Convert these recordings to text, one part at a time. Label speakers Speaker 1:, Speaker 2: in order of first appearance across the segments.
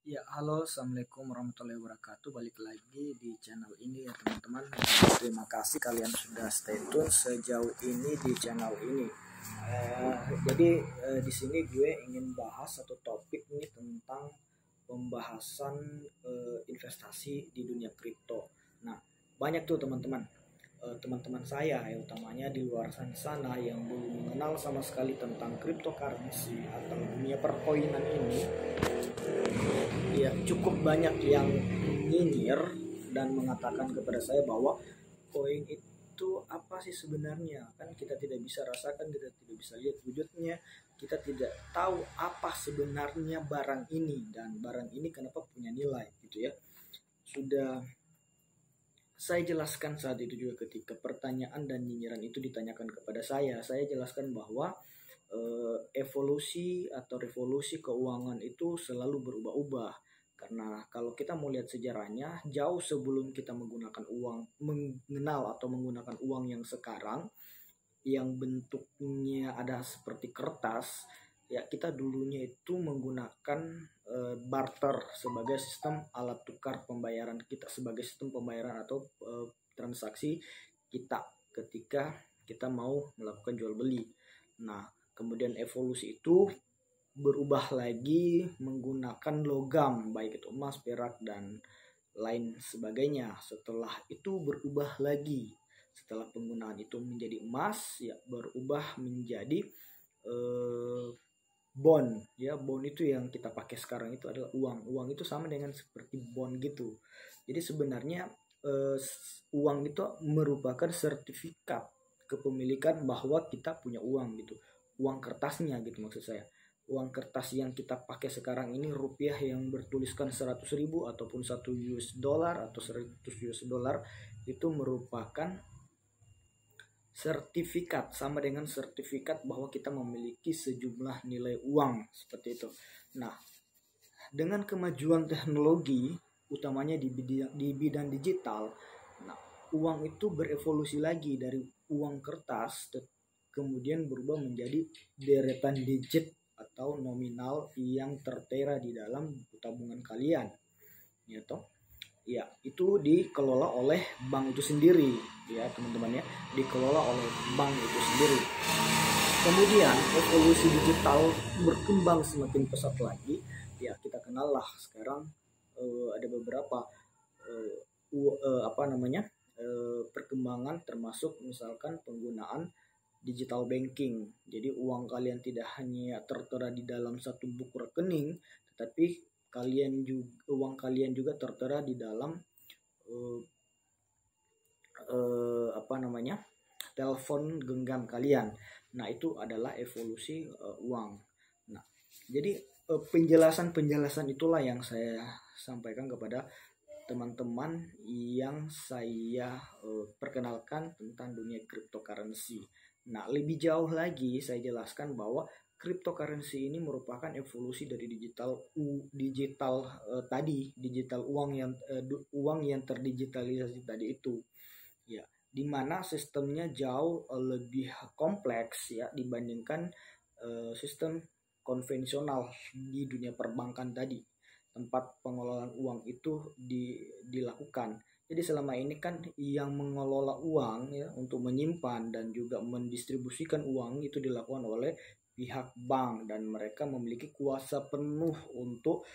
Speaker 1: Ya, halo, assalamualaikum warahmatullahi wabarakatuh. Balik lagi di channel ini ya teman-teman. Terima kasih kalian sudah stay tune sejauh ini di channel ini. Di sini gue ingin bahas satu topik nih tentang pembahasan investasi di dunia kripto. Nah, banyak tuh teman-teman saya ya, utamanya di luar sana yang belum mengenal sama sekali tentang cryptocurrency atau dunia perkoinan ini. Ya, cukup banyak yang nyinyir dan mengatakan kepada saya bahwa koin itu apa sih sebenarnya, kan kita tidak bisa rasakan, kita tidak bisa lihat wujudnya, kita tidak tahu apa sebenarnya barang ini dan barang ini kenapa punya nilai gitu ya. Sudah saya jelaskan saat itu juga ketika pertanyaan dan nyinyiran itu ditanyakan kepada saya jelaskan bahwa evolusi atau revolusi keuangan itu selalu berubah-ubah. Karena kalau kita mau lihat sejarahnya, jauh sebelum kita menggunakan uang, mengenal atau menggunakan uang yang sekarang, yang bentuknya ada seperti kertas, ya kita dulunya itu menggunakan barter sebagai sistem alat tukar pembayaran kita, sebagai sistem pembayaran atau transaksi kita ketika kita mau melakukan jual beli. Nah, kemudian evolusi itu berubah lagi menggunakan logam, baik itu emas, perak, dan lain sebagainya. Setelah itu berubah lagi, setelah penggunaan itu menjadi emas, ya berubah menjadi bond. Ya, bond itu yang kita pakai sekarang itu adalah uang itu sama dengan seperti bond gitu. Jadi sebenarnya uang itu merupakan sertifikat kepemilikan bahwa kita punya uang gitu, uang kertasnya gitu maksud saya. Uang kertas yang kita pakai sekarang ini, rupiah yang bertuliskan 100.000 ataupun 1 US dollar atau 100 US dollar, itu merupakan sertifikat, sama dengan sertifikat bahwa kita memiliki sejumlah nilai uang seperti itu. Nah, dengan kemajuan teknologi utamanya di bidang digital, nah, uang itu berevolusi lagi dari uang kertas kemudian berubah menjadi deretan digit atau nominal yang tertera di dalam buku tabungan kalian, ya toh. Ya, itu dikelola oleh bank itu sendiri, ya teman-teman ya, dikelola oleh bank itu sendiri. Kemudian evolusi digital berkembang semakin pesat lagi, ya kita kenal lah sekarang ada beberapa perkembangan, termasuk misalkan penggunaan digital banking. Jadi uang kalian tidak hanya tertera di dalam satu buku rekening, tetapi uang kalian juga tertera di dalam telepon genggam kalian. Nah, itu adalah evolusi uang. Nah, jadi penjelasan itulah yang saya sampaikan kepada teman-teman yang saya perkenalkan tentang dunia cryptocurrency. Nah, lebih jauh lagi saya jelaskan bahwa cryptocurrency ini merupakan evolusi dari digital uang yang terdigitalisasi tadi itu. Ya, di mana sistemnya jauh lebih kompleks ya dibandingkan sistem konvensional di dunia perbankan tadi, tempat pengelolaan uang itu dilakukan. Jadi selama ini kan yang mengelola uang ya untuk menyimpan dan juga mendistribusikan uang itu dilakukan oleh pihak bank, dan mereka memiliki kuasa penuh untuk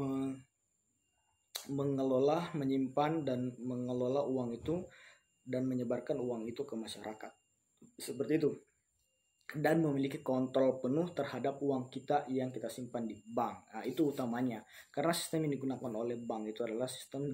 Speaker 1: mengelola, menyimpan dan mengelola uang itu dan menyebarkan uang itu ke masyarakat. Seperti itu. Dan memiliki kontrol penuh terhadap uang kita yang kita simpan di bank. Nah, itu utamanya. Karena sistem yang digunakan oleh bank itu adalah sistem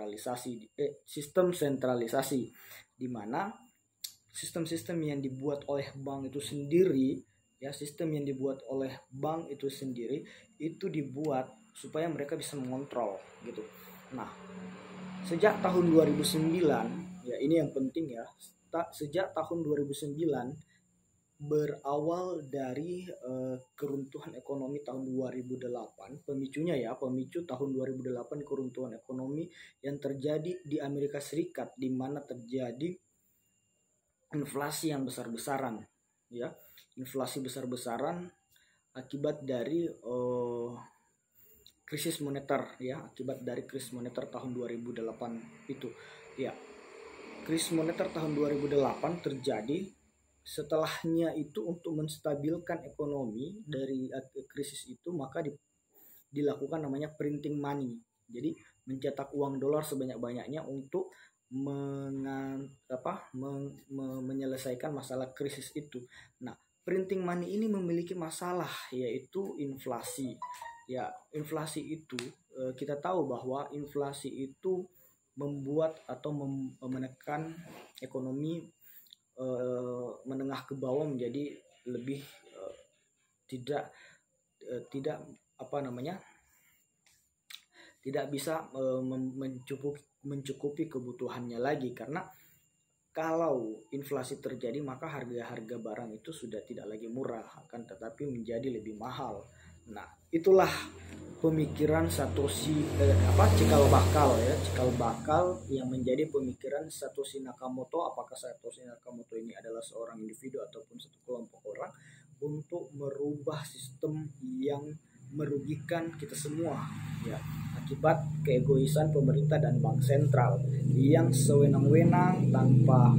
Speaker 1: sentralisasi, di mana sistem-sistem yang dibuat oleh bank itu sendiri, ya sistem yang dibuat oleh bank itu sendiri itu dibuat supaya mereka bisa mengontrol gitu. Nah, sejak tahun 2009, ya ini yang penting ya, sejak tahun 2009 berawal dari keruntuhan ekonomi tahun 2008, pemicu tahun 2008 keruntuhan ekonomi yang terjadi di Amerika Serikat, di mana terjadi inflasi yang besar-besaran, ya, inflasi besar-besaran akibat dari krisis moneter ya, akibat dari krisis moneter tahun 2008 itu. Ya, krisis moneter tahun 2008 terjadi. Setelahnya itu untuk menstabilkan ekonomi dari krisis itu, maka dilakukan namanya printing money. Jadi mencetak uang dolar sebanyak-banyaknya untuk menyelesaikan masalah krisis itu. Nah, printing money ini memiliki masalah, yaitu inflasi. Ya, inflasi itu kita tahu bahwa inflasi itu membuat atau menekan ekonomi menengah ke bawah menjadi lebih tidak bisa mencukupi kebutuhannya lagi, karena kalau inflasi terjadi maka harga-harga barang itu sudah tidak lagi murah, akan tetapi menjadi lebih mahal. Nah, itulah pemikiran cikal bakal yang menjadi pemikiran Satoshi Nakamoto. Apakah Satoshi Nakamoto ini adalah seorang individu ataupun satu kelompok orang untuk merubah sistem yang merugikan kita semua, ya, akibat keegoisan pemerintah dan bank sentral yang sewenang-wenang tanpa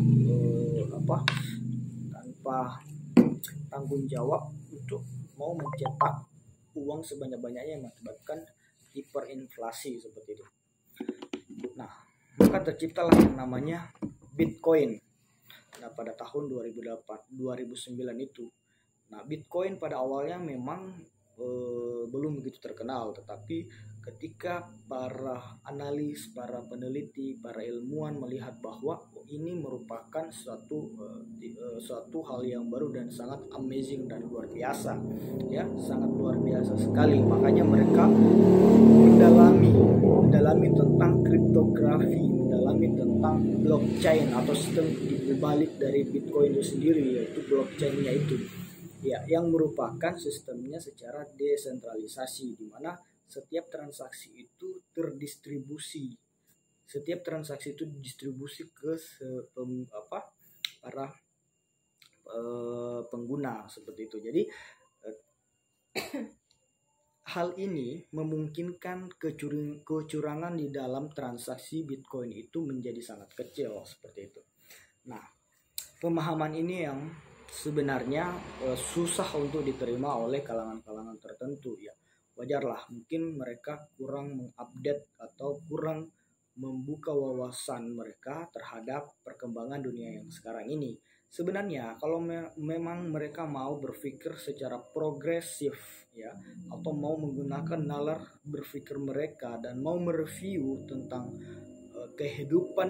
Speaker 1: tanggung jawab untuk mau mencetak uang sebanyak-banyaknya yang mengakibatkan hiperinflasi seperti itu. Nah, maka terciptalah yang namanya Bitcoin. Nah, pada tahun 2009 itu. Nah, Bitcoin pada awalnya memang belum begitu terkenal, tetapi ketika para analis, para peneliti, para ilmuwan melihat bahwa ini merupakan suatu hal yang baru dan sangat amazing dan luar biasa, ya, sangat luar biasa sekali. Makanya mereka mendalami tentang kriptografi, mendalami tentang blockchain atau sistem di balik dari Bitcoin itu sendiri, yaitu blockchainnya itu. Ya, yang merupakan sistemnya secara desentralisasi, di mana setiap transaksi itu terdistribusi. Setiap transaksi itu didistribusi ke para pengguna seperti itu. Jadi hal ini memungkinkan kecurangan di dalam transaksi Bitcoin itu menjadi sangat kecil seperti itu. Nah, pemahaman ini yang sebenarnya susah untuk diterima oleh kalangan-kalangan tertentu, ya. Wajarlah, mungkin mereka kurang mengupdate atau kurang membuka wawasan mereka terhadap perkembangan dunia yang sekarang ini. Sebenarnya kalau memang mereka mau berpikir secara progresif, ya, atau mau menggunakan nalar berpikir mereka dan mau mereview tentang kehidupan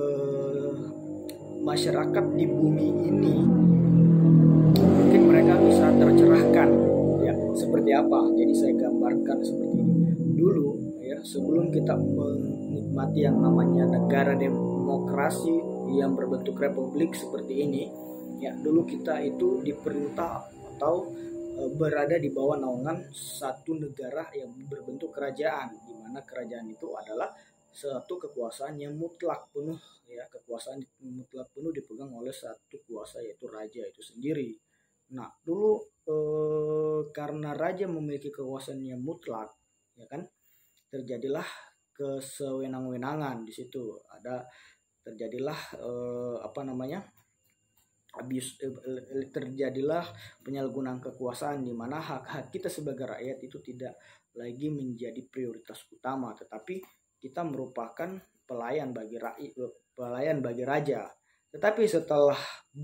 Speaker 1: masyarakat di bumi ini, mungkin mereka bisa tercerahkan, ya, seperti apa. Jadi saya gambarkan seperti ini. Dulu, ya, sebelum kita menikmati yang namanya negara demokrasi yang berbentuk republik seperti ini, ya, dulu kita itu diperintah atau berada di bawah naungan satu negara yang berbentuk kerajaan, di mana kerajaan itu adalah satu kekuasaan yang mutlak penuh, ya, kekuasaan mutlak penuh dipegang oleh satu kuasa, yaitu raja itu sendiri. Nah, dulu karena raja memiliki kekuasaan yang mutlak, ya kan, terjadilah kesewenang-wenangan di situ. Terjadilah terjadilah penyalahgunaan kekuasaan, di mana hak-hak kita sebagai rakyat itu tidak lagi menjadi prioritas utama, tetapi kita merupakan pelayan bagi raja. Tetapi setelah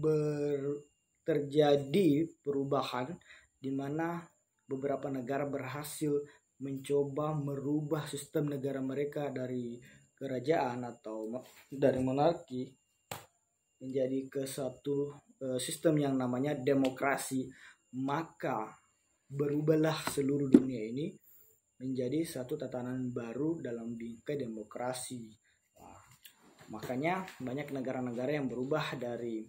Speaker 1: terjadi perubahan di mana beberapa negara berhasil mencoba merubah sistem negara mereka dari kerajaan atau dari monarki menjadi ke satu sistem yang namanya demokrasi, maka berubahlah seluruh dunia ini menjadi satu tatanan baru dalam bingkai demokrasi. Nah, makanya banyak negara-negara yang berubah dari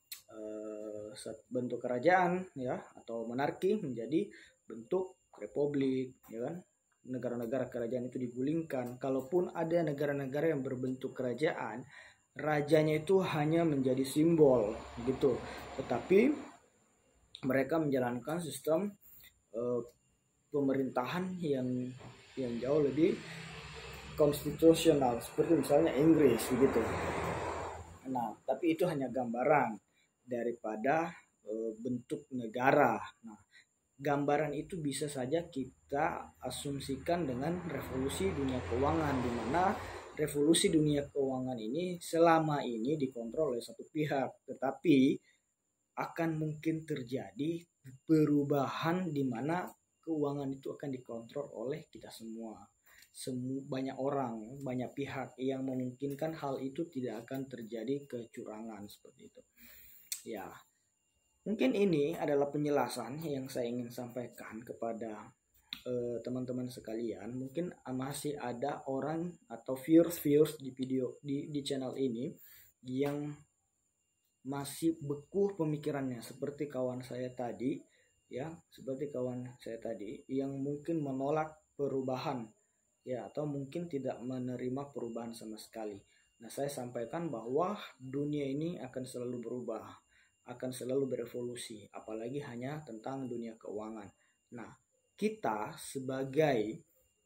Speaker 1: bentuk kerajaan, ya, atau monarki menjadi bentuk republik, ya kan. Negara-negara kerajaan itu digulingkan. Kalaupun ada negara-negara yang berbentuk kerajaan, rajanya itu hanya menjadi simbol gitu, tetapi mereka menjalankan sistem pemerintahan yang yang jauh lebih konstitusional seperti misalnya Inggris begitu. Nah, tapi itu hanya gambaran daripada bentuk negara. Nah, gambaran itu bisa saja kita asumsikan dengan revolusi dunia keuangan, di mana revolusi dunia keuangan ini selama ini dikontrol oleh satu pihak, tetapi akan mungkin terjadi perubahan di mana keuangan itu akan dikontrol oleh kita semua. Banyak orang, banyak pihak yang memungkinkan hal itu tidak akan terjadi kecurangan seperti itu. Ya, mungkin ini adalah penjelasan yang saya ingin sampaikan kepada teman-teman sekalian. Mungkin masih ada orang atau viewers di video di channel ini yang masih beku pemikirannya seperti kawan saya tadi, ya, seperti kawan saya tadi yang mungkin menolak perubahan, ya, atau mungkin tidak menerima perubahan sama sekali. Nah, saya sampaikan bahwa dunia ini akan selalu berubah, akan selalu berevolusi, apalagi hanya tentang dunia keuangan. Nah, kita sebagai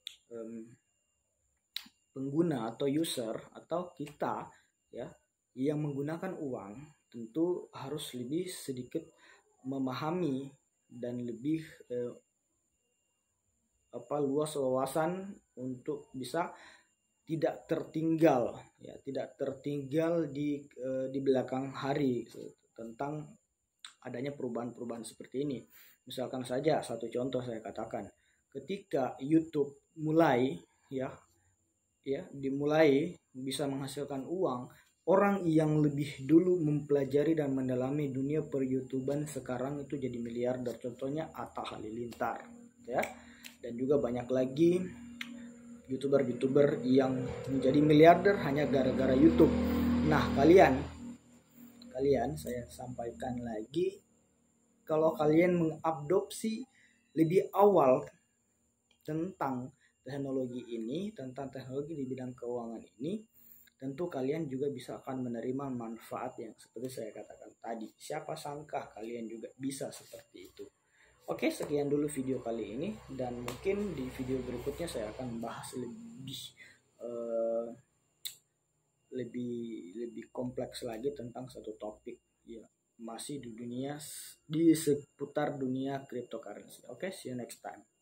Speaker 1: pengguna atau user atau kita, ya, yang menggunakan uang tentu harus lebih sedikit memahami dan lebih luas wawasan untuk bisa tidak tertinggal, ya, tidak tertinggal di belakang hari tentang adanya perubahan-perubahan seperti ini. Misalkan saja satu contoh saya katakan, ketika YouTube mulai dimulai bisa menghasilkan uang, orang yang lebih dulu mempelajari dan mendalami dunia per-YouTuban sekarang itu jadi miliarder. Contohnya Atta Halilintar, ya. Dan juga banyak lagi YouTuber yang menjadi miliarder hanya gara-gara YouTube. Nah, kalian saya sampaikan lagi, kalau kalian mengadopsi lebih awal tentang teknologi ini, tentang teknologi di bidang keuangan ini, tentu kalian juga bisa akan menerima manfaat yang seperti saya katakan tadi. Siapa sangka kalian juga bisa seperti itu. Oke, sekian dulu video kali ini, dan mungkin di video berikutnya saya akan bahas lebih kompleks lagi tentang satu topik, ya, masih di seputar dunia cryptocurrency. Oke, see you next time.